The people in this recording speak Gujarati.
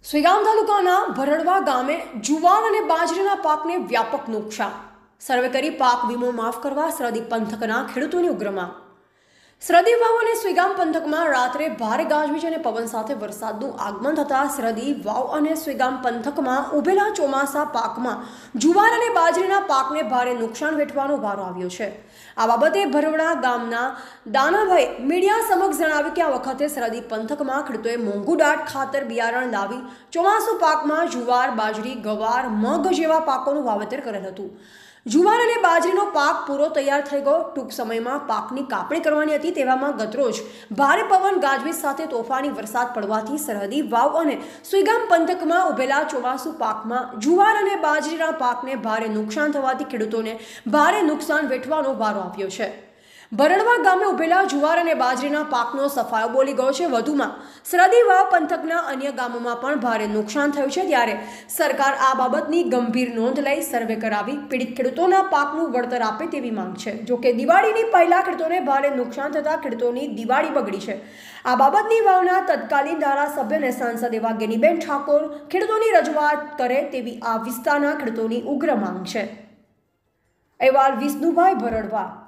સુઈગામ તાલુકાના ભરડવા ગામે જુવાર અને બાજરીના પાકને વ્યાપક નુકસાન. સર્વે કરી પાક વીમો માફ કરવા સરહદી પંથકના ખેડૂતોની ઉગ્ર માંગ. સરહદી વાવ અને સુઈગામ પંથકમાં રાત્રે ભારે ગાજવીજ અને પવન સાથે વરસાદનું આગમન થતાં સરહદી વાવ અને સુઈગામ પંથકમાં ઉભેલા ચોમાસા પાકમાં જુવાર અને બાજરીના પાકને ભારે નુકસાન વેઠવાનો વારો આવ્યો છે. આ બાબતે ભરવડા ગામના દાનાભાઈ મીડિયા સમક્ષ જણાવ્યું કે આ વખતે સરહદી પંથકમાં ખેડૂતોએ મોંઘું દાટ ખાતર બિયારણ લાવી ચોમાસુ પાકમાં જુવાર, બાજરી, ગવાર, મગ જેવા પાકોનું વાવેતર કરેલ હતું. જુવાર અને બાજરીનો પાક પૂરો તૈયાર થઈ ગયો. ટૂંક સમયમાં પાકની કાપણી કરવાની હતી. તેવામાં ગતરોજ ભારે પવન ગાજવીજ સાથે તોફાની વરસાદ પડવાથી સરહદી વાવ અને સુઈગામ પંથકમાં ઉભેલા ચોમાસુ પાકમાં જુવાર અને બાજરીના પાકને ભારે નુકસાન થવાથી ખેડૂતોને ભારે નુકસાન વેઠવાનો વારો આવ્યો છે. ભરડવા ગામે ઉભેલા જુવાર અને બાજરીના પાકનો સફાયો બોલી ગયો છે. વધુમાં સરહદી વાવ પંથકના અન્ય ગામોમાં પણ ભારે નુકસાન થયું છે. ત્યારે સરકાર આ બાબતની ગંભીર નોંધ લઈ સર્વે કરાવી પીડિત ખેડૂતોના પાકનું વળતર આપે તેવી માંગ છે. જોકે દિવાળીની પહેલા ખેડૂતોને ભારે નુકસાન થતાં ખેડૂતોની દિવાળી બગડી છે. આ બાબતની વાવના તત્કાલીન ધારાસભ્ય અને સાંસદ એવા ગેનીબેન ઠાકોર ખેડૂતોની રજૂઆત કરે તેવી આ વિસ્તારના ખેડૂતોની ઉગ્ર માંગ છે. અહેવાલ વિષ્ણુભાઈ ભરડવા.